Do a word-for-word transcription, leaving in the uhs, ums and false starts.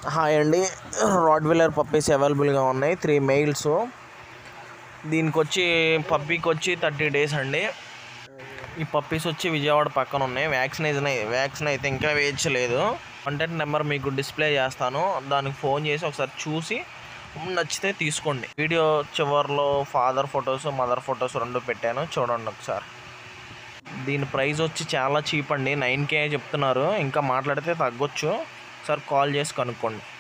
Hi అండి, Rottweiler puppies అవైలబుల్గా ఉన్నాయి. Three males. దీనికి వచ్చి పప్పీకి వచ్చి థర్టీ డేస్ అండి. ఈ పప్పీస్ వచ్చి విజయవాడ పక్కన ఉన్నాయి. వ్యాక్సినేషన్ వ్యాక్సిన్ అయితే ఇంకా వేయించలేదు. కాంటాక్ట్ నెంబర్ మీకు డిస్ప్లే చేస్తాను, దానికి ఫోన్ చేసి ఒకసారి చూసి నచ్చితే తీసుకోండి. వీడియో చివరిలో ఫాదర్ ఫొటోస్ మదర్ ఫొటోస్ రెండు పెట్టాను, చూడండి ఒకసారి. దీని ప్రైస్ వచ్చి చాలా చీప్ అండి, నైన్ కే చెప్తున్నారు. ఇంకా మాట్లాడితే తగ్గొచ్చు. ఒకసారి కాల్ చేసి కనుక్కోండి.